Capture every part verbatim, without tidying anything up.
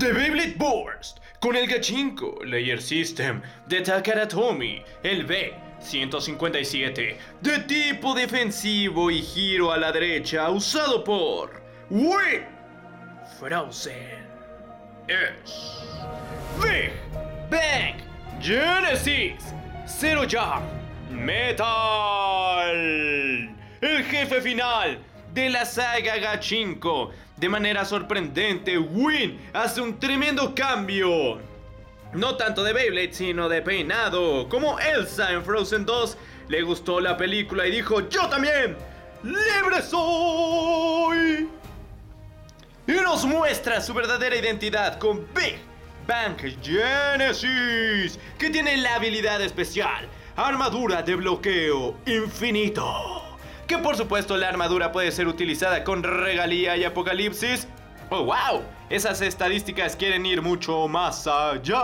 de Beyblade Burst con el Gachinko Layer System de Takara Tomy, el B ciento cincuenta y siete de tipo defensivo y giro a la derecha usado por Wii Frozen es Big Bang Genesis Zero Jar Metal, el jefe final de la saga Gachinko. De manera sorprendente, Win hace un tremendo cambio, no tanto de Beyblade, sino de peinado. Como Elsa en Frozen dos, le gustó la película y dijo: ¡yo también! ¡Libre soy! Y nos muestra su verdadera identidad con Big Bang Genesis, que tiene la habilidad especial Armadura de bloqueo infinito. Que por supuesto la armadura puede ser utilizada con Regalia y Apocalipsis. ¡Oh, wow! Esas estadísticas quieren ir mucho más allá.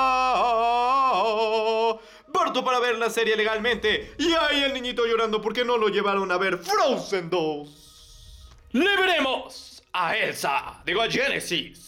Parto para ver la serie legalmente. Y ahí el niñito llorando porque no lo llevaron a ver Frozen dos. ¡Le veremos a Elsa! Digo, a Genesis.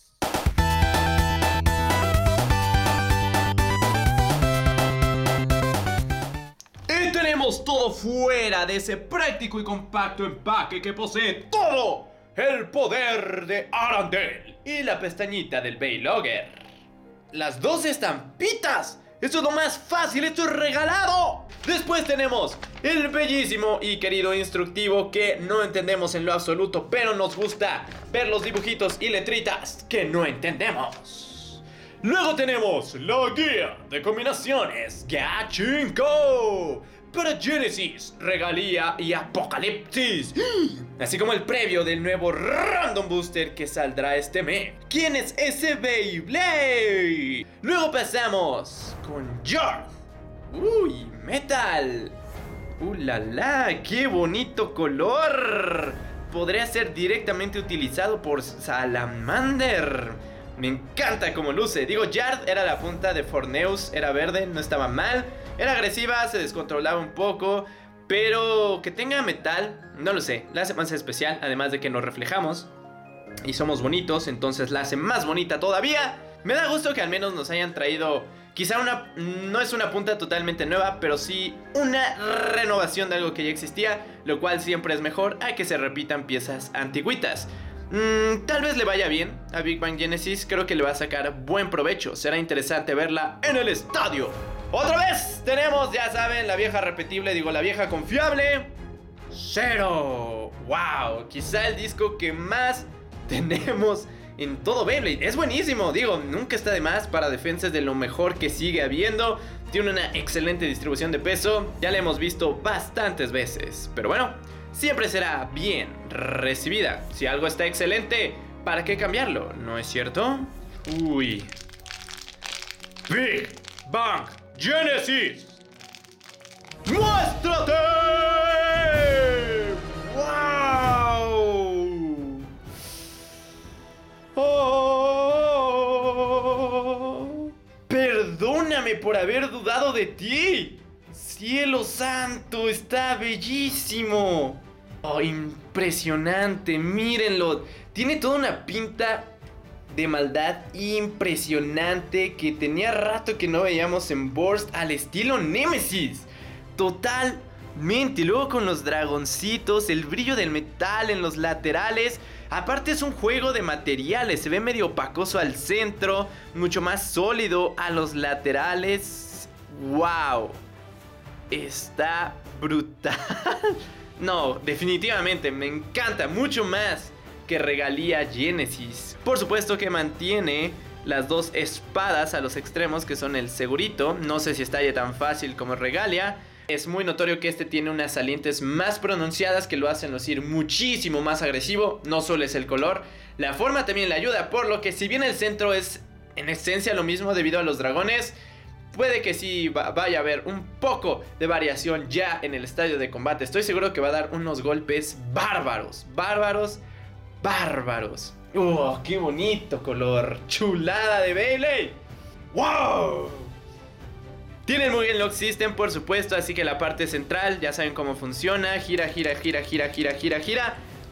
Tenemos todo fuera de ese práctico y compacto empaque que posee todo el poder de Arendelle y la pestañita del Beylogger. Las dos estampitas. Esto es lo más fácil, esto es regalado. Después tenemos el bellísimo y querido instructivo que no entendemos en lo absoluto, pero nos gusta ver los dibujitos y letritas que no entendemos. Luego tenemos la guía de combinaciones Gachinko para Genesis, Regalia y Apocalipsis, así como el previo del nuevo Random Booster que saldrá este mes. ¿Quién es ese Beyblade? Luego pasamos con Jarth. Uy, Metal. Uh, la la, qué bonito color. Podría ser directamente utilizado por Salamander. Me encanta cómo luce. Digo, Jarth era la punta de Forneus, era verde, no estaba mal. Era agresiva, se descontrolaba un poco, pero que tenga metal, no lo sé, la hace más especial, además de que nos reflejamos y somos bonitos, entonces la hace más bonita todavía. Me da gusto que al menos nos hayan traído, quizá una, no es una punta totalmente nueva, pero sí una renovación de algo que ya existía, lo cual siempre es mejor a que se repitan piezas antigüitas. Mm, tal vez le vaya bien a Big Bang Genesis, creo que le va a sacar buen provecho, será interesante verla en el estadio. Otra vez tenemos, ya saben, la vieja repetible, digo la vieja confiable, Zero. Wow, quizá el disco que más tenemos en todo Beyblade. Es buenísimo, digo, nunca está de más para defensas de lo mejor que sigue habiendo. Tiene una excelente distribución de peso, ya la hemos visto bastantes veces. Pero bueno, siempre será bien recibida. Si algo está excelente, ¿para qué cambiarlo? ¿No es cierto? Uy. Big Bang Genesis, ¡muéstrate! ¡Wow! Oh, perdóname por haber dudado de ti. ¡Cielo santo! ¡Está bellísimo! Oh, impresionante, mírenlo. Tiene toda una pinta de maldad impresionante que tenía rato que no veíamos en Burst al estilo Nemesis. Totalmente. Luego con los dragoncitos, el brillo del metal en los laterales. Aparte es un juego de materiales, se ve medio opacoso al centro, mucho más sólido a los laterales. ¡Wow! Está brutal. No, definitivamente, me encanta mucho más que Regalia Genesis. Por supuesto que mantiene las dos espadas a los extremos, que son el segurito. No sé si está ya tan fácil como Regalia. Es muy notorio que este tiene unas salientes más pronunciadas que lo hacen lucir muchísimo más agresivo. No solo es el color, la forma también le ayuda, por lo que si bien el centro es en esencia lo mismo debido a los dragones, puede que sí vaya a haber un poco de variación ya en el estadio de combate. Estoy seguro que va a dar unos golpes bárbaros, bárbaros, bárbaros. ¡Oh, qué bonito color! ¡Chulada de Beyblade! ¡Wow! Tienen muy bien Lock System, por supuesto, así que la parte central ya saben cómo funciona. Gira, gira, gira, gira, gira, gira, gira.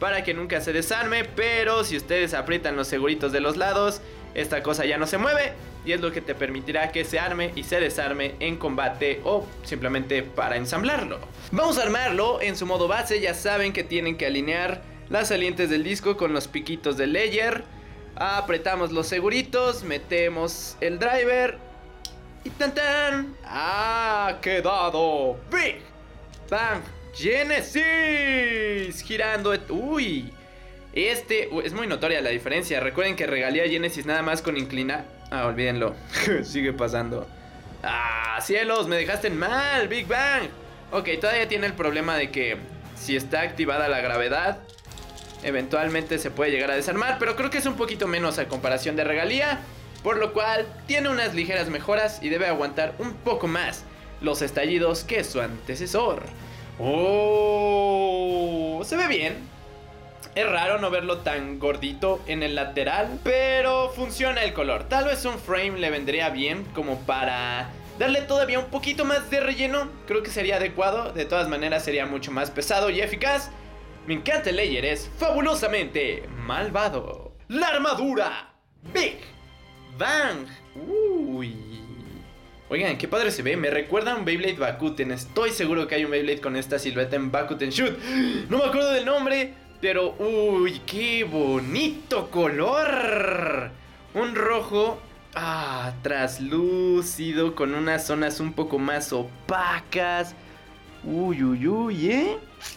para que nunca se desarme, pero si ustedes aprietan los seguritos de los lados, esta cosa ya no se mueve y es lo que te permitirá que se arme y se desarme en combate o simplemente para ensamblarlo. Vamos a armarlo en su modo base. Ya saben que tienen que alinear las salientes del disco con los piquitos del layer. Apretamos los seguritos, metemos el driver y tan tan, ha quedado Big Bang Genesis girando. Uy, este es muy notoria la diferencia. Recuerden que regalía Genesis nada más con inclinar. Ah, olvídenlo. Sigue pasando. Ah, cielos, me dejaste en mal, Big Bang. Ok, todavía tiene el problema de que si está activada la gravedad, eventualmente se puede llegar a desarmar, pero creo que es un poquito menos a comparación de regalía, por lo cual tiene unas ligeras mejoras y debe aguantar un poco más los estallidos que su antecesor. Oh, se ve bien. Es raro no verlo tan gordito en el lateral, pero funciona el color. Tal vez un frame le vendría bien como para darle todavía un poquito más de relleno. Creo que sería adecuado. De todas maneras sería mucho más pesado y eficaz. Me encanta el layer, es fabulosamente malvado. La armadura Big Bang. Uy. Oigan, qué padre se ve. Me recuerda a un Beyblade Bakuten. Estoy seguro que hay un Beyblade con esta silueta en Bakuten Shoot. No me acuerdo del nombre, pero uy, qué bonito color. Un rojo ah, traslúcido con unas zonas un poco más opacas. Uy, uy, uy, ¿eh?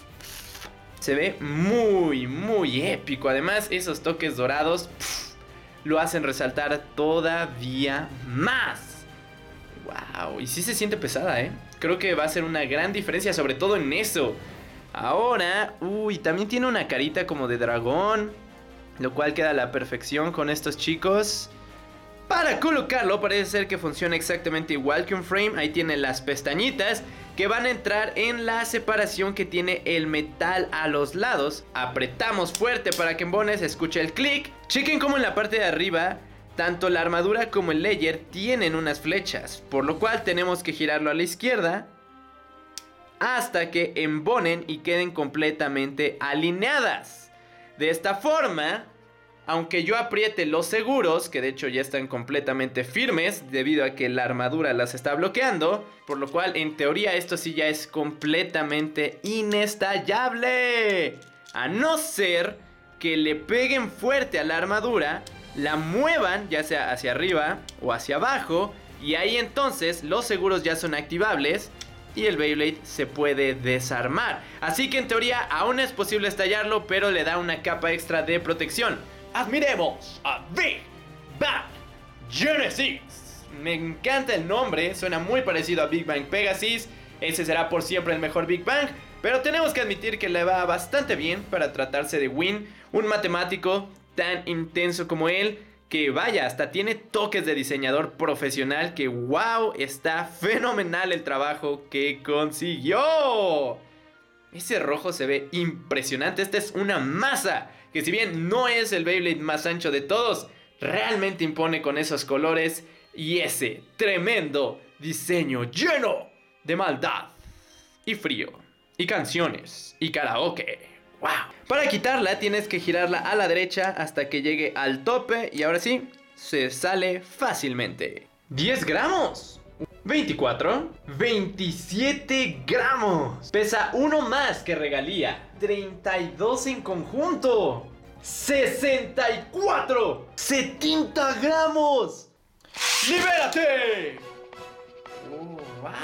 Se ve muy, muy épico. Además, esos toques dorados pff, lo hacen resaltar todavía más. Wow, y sí se siente pesada, ¿eh? Creo que va a ser una gran diferencia, sobre todo en eso. Ahora, uy, también tiene una carita como de dragón, lo cual queda a la perfección con estos chicos. Para colocarlo parece ser que funciona exactamente igual que un frame. Ahí tiene las pestañitas que van a entrar en la separación que tiene el metal a los lados. Apretamos fuerte para que en Bones escuche el clic. Chequen cómo en la parte de arriba tanto la armadura como el layer tienen unas flechas, por lo cual tenemos que girarlo a la izquierda hasta que embonen y queden completamente alineadas. De esta forma, aunque yo apriete los seguros, que de hecho ya están completamente firmes debido a que la armadura las está bloqueando, por lo cual en teoría esto sí ya es completamente inestallable. A no ser que le peguen fuerte a la armadura, la muevan ya sea hacia arriba o hacia abajo, y ahí entonces los seguros ya son activables y el Beyblade se puede desarmar. Así que en teoría aún es posible estallarlo, pero le da una capa extra de protección. Admiremos a Big Bang Genesis. Me encanta el nombre, suena muy parecido a Big Bang Pegasus. Ese será por siempre el mejor Big Bang, pero tenemos que admitir que le va bastante bien para tratarse de Win, un matemático tan intenso como él, que vaya, hasta tiene toques de diseñador profesional, que wow, está fenomenal el trabajo que consiguió. Ese rojo se ve impresionante. Esta es una masa que, si bien no es el Beyblade más ancho de todos, realmente impone con esos colores y ese tremendo diseño lleno de maldad y frío y canciones y karaoke. Wow. Para quitarla tienes que girarla a la derecha hasta que llegue al tope y ahora sí, se sale fácilmente. diez gramos. veinticuatro. veintisiete gramos. Pesa uno más que regalía. treinta y dos en conjunto. sesenta y cuatro. setenta gramos. ¡Libérate! Oh,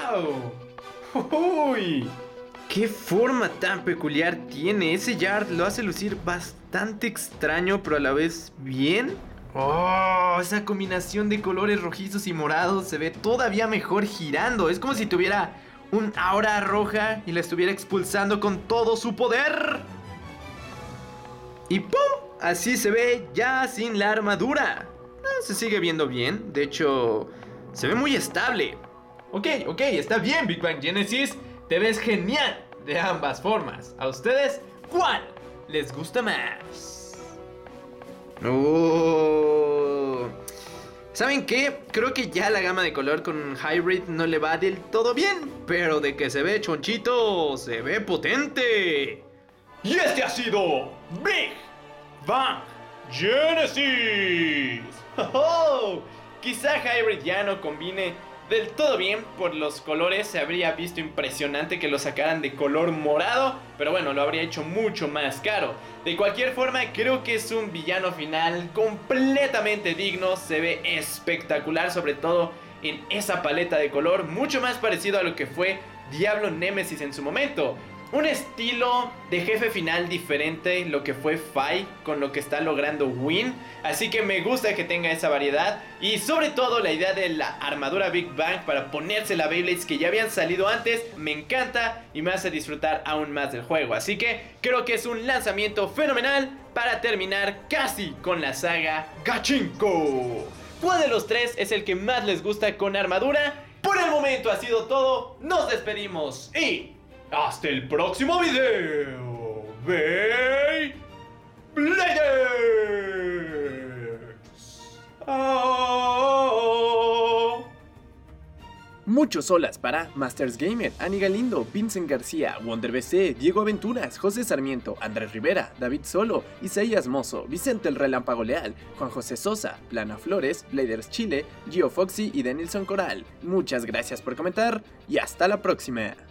wow. Uy. ¡Qué forma tan peculiar tiene! Ese yard lo hace lucir bastante extraño, pero a la vez bien. ¡Oh! Esa combinación de colores rojizos y morados se ve todavía mejor girando. Es como si tuviera un aura roja y la estuviera expulsando con todo su poder. Y ¡pum! Así se ve ya sin la armadura. Eh, se sigue viendo bien. De hecho, se ve muy estable. Ok, ok, está bien, Big Bang Genesis. Te ves genial de ambas formas. ¿A ustedes cuál les gusta más? Oh. ¿Saben qué? Creo que ya la gama de color con un Hybrid no le va del todo bien, pero de que se ve chonchito, se ve potente. Y este ha sido Big Bang Genesis. ¡Oh! Quizá Hybrid ya no combine del todo bien por los colores. Se habría visto impresionante que lo sacaran de color morado, pero bueno, lo habría hecho mucho más caro. De cualquier forma, creo que es un villano final completamente digno. Se ve espectacular, sobre todo en esa paleta de color, mucho más parecido a lo que fue Diablo Nemesis en su momento. Un estilo de jefe final diferente, lo que fue Fai con lo que está logrando Win. Así que me gusta que tenga esa variedad. Y sobre todo la idea de la armadura Big Bang para ponerse la Beyblades que ya habían salido antes. Me encanta y me hace disfrutar aún más del juego. Así que creo que es un lanzamiento fenomenal para terminar casi con la saga Gachinko. ¿Cuál de los tres es el que más les gusta con armadura? Por el momento ha sido todo. Nos despedimos y... ¡hasta el próximo video! ¡Beyblades! ¡Oh! Muchos solas para Masters Gamer, Ani Galindo, Vincent García, Wonder B C, Diego Aventuras, José Sarmiento, Andrés Rivera, David Solo, Isaías Mozo, Vicente el Relámpago Leal, Juan José Sosa, Plana Flores, Bladers Chile, Gio Foxy y Denilson Coral. Muchas gracias por comentar y hasta la próxima.